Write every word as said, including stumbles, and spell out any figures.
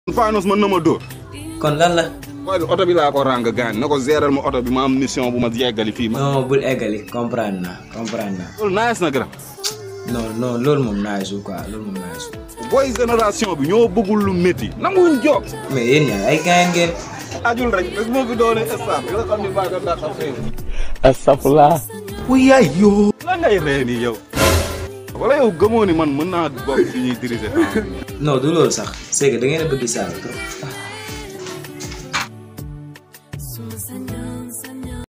Fanos man na ma dóor. kon lan la. mooy oto bi laa ko ràng gaañ na ko géral ma oto bi ma am mission bu ma yeggali fii ma. non bul eggali comprendre naa comprendre naa. loolu nice na grand. non non loolu moom nice wu quoi loolu moom nice wu. booy génération bi ñoo bëggul lu métti. nanguwuñ job. mais yéen ñaar ay gaañ ngeen. ajul rek bés moo fi doole staff bi nga xam ne baa nga daa xam xëy na. astafurlah. wuy yaay yoo. la ngay ree nii yow. wala yow gëmoo ni man mën naa bokk fi ñuy diriger. non du loolu sax c'est que da ngeen a bëgg saa trop.